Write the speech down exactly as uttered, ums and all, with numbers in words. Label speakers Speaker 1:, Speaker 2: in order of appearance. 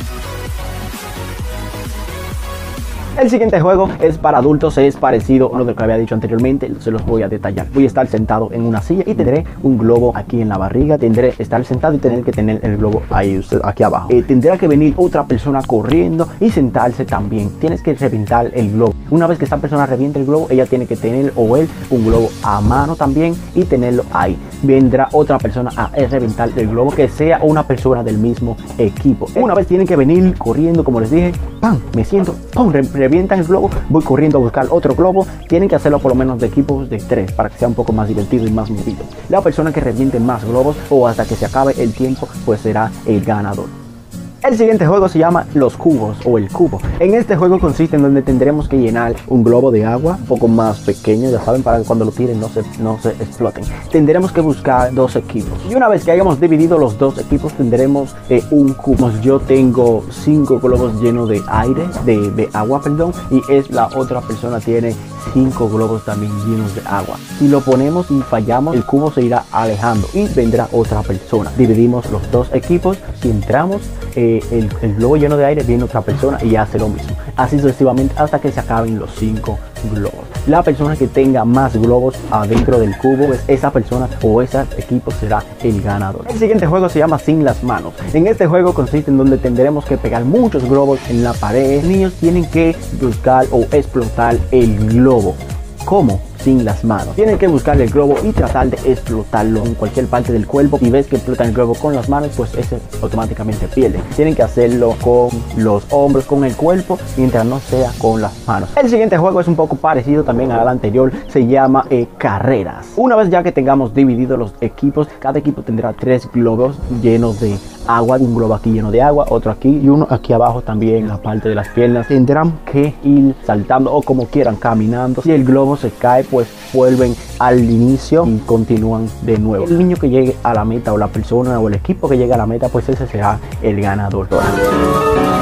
Speaker 1: El siguiente juego es para adultos, es parecido a lo que había dicho anteriormente, se los voy a detallar. Voy a estar sentado en una silla y tendré un globo aquí en la barriga, tendré estar sentado y tener que tener el globo ahí, usted, aquí abajo. Eh, tendrá que venir otra persona corriendo y sentarse también. Tienes que reventar el globo. Una vez que esta persona reviente el globo, ella tiene que tener o él un globo a mano también y tenerlo ahí. Vendrá otra persona a reventar el globo, que sea una persona del mismo equipo. Una vez tienen que venir corriendo, como les dije, ¡pam! Me siento, ¡pum! Revientan el globo, voy corriendo a buscar otro globo. Tienen que hacerlo por lo menos de equipos de tres para que sea un poco más divertido y más movido. La persona que reviente más globos o hasta que se acabe el tiempo, pues será el ganador. El siguiente juego se llama Los Cubos o el cubo. En este juego consiste en donde tendremos que llenar un globo de agua un poco más pequeño, ya saben, para que cuando lo tiren no se, no se exploten. Tendremos que buscar dos equipos y una vez que hayamos dividido los dos equipos tendremos eh, un cubo. Yo tengo cinco globos llenos de aire, de, de agua, perdón, y es la otra persona tiene cinco globos también llenos de agua. Si lo ponemos y fallamos, el cubo se irá alejando y vendrá otra persona. Dividimos los dos equipos. Si entramos, eh, el, el globo lleno de aire, viene otra persona y hace lo mismo. Así sucesivamente hasta que se acaben los cinco globos. La persona que tenga más globos adentro del cubo, pues esa persona o ese equipo será el ganador. El siguiente juego se llama Sin las Manos. En este juego consiste en donde tendremos que pegar muchos globos en la pared. Los niños tienen que buscar o explotar el globo. ¿Cómo? Sin las manos. Tienen que buscar el globo y tratar de explotarlo en cualquier parte del cuerpo. Si ves que explotan el globo con las manos, pues ese automáticamente pierde. Tienen que hacerlo con los hombros, con el cuerpo, mientras no sea con las manos. El siguiente juego es un poco parecido también al anterior. Se llama eh, Carreras. Una vez ya que tengamos divididos los equipos, cada equipo tendrá tres globos llenos de agua. Un globo aquí lleno de agua, otro aquí y uno aquí abajo también en la parte de las piernas. Tendrán que ir saltando o como quieran, caminando. Si el globo se cae, pues vuelven al inicio y continúan de nuevo. El niño que llegue a la meta o la persona o el equipo que llegue a la meta, pues ese será el ganador.